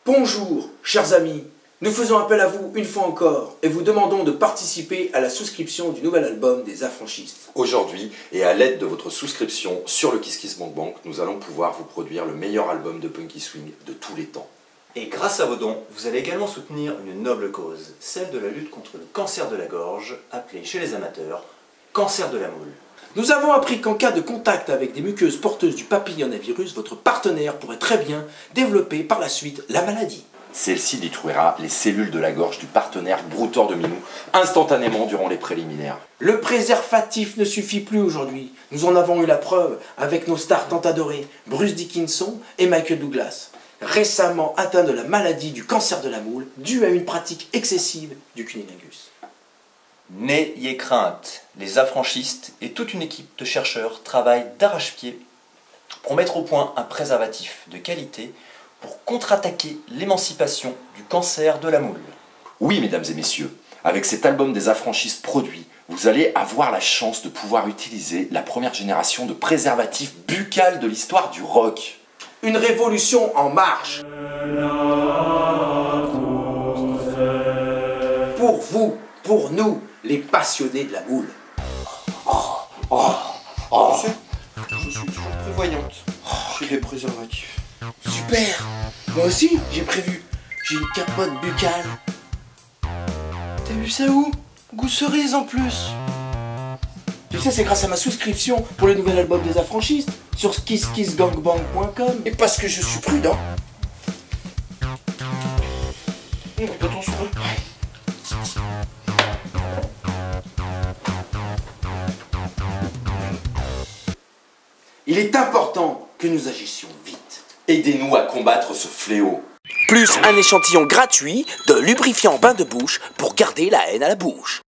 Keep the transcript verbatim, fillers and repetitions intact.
Bonjour, chers amis, nous faisons appel à vous une fois encore et vous demandons de participer à la souscription du nouvel album des Affranchistes. Aujourd'hui, et à l'aide de votre souscription sur le KissKissBankBank, nous allons pouvoir vous produire le meilleur album de Punky Swing de tous les temps. Et grâce à vos dons, vous allez également soutenir une noble cause, celle de la lutte contre le cancer de la gorge, appelé chez les amateurs cancer de la moule. Nous avons appris qu'en cas de contact avec des muqueuses porteuses du papillomavirus, votre partenaire pourrait très bien développer par la suite la maladie. Celle-ci détruira les cellules de la gorge du partenaire brouteur de minou instantanément durant les préliminaires. Le préservatif ne suffit plus aujourd'hui. Nous en avons eu la preuve avec nos stars tant adorées, Bruce Dickinson et Michael Douglas, récemment atteints de la maladie du cancer de la moule due à une pratique excessive du cunnilingus. N'ayez crainte, les affranchistes et toute une équipe de chercheurs travaillent d'arrache-pied pour mettre au point un préservatif de qualité pour contre-attaquer l'émancipation du cancer de la moule. Oui, mesdames et messieurs, avec cet album des Affranchistes produit, vous allez avoir la chance de pouvoir utiliser la première génération de préservatifs buccales de l'histoire du rock. Une révolution en marche. Pour vous, pour nous, les passionnés de la moule. Oh, oh, oh. Tu sais, je suis toujours prévoyante chez les préservatifs. Super. Moi aussi, j'ai prévu. J'ai une capote buccale. T'as vu ça où? Goût cerise en plus. Tu sais, c'est grâce à ma souscription pour le nouvel album des Affranchistes sur kiss kiss bank bank point com. Et parce que je suis prudent. Attention. Il est important que nous agissions vite. Aidez-nous à combattre ce fléau. Plus un échantillon gratuit de lubrifiant bain de bouche pour garder la haine à la bouche.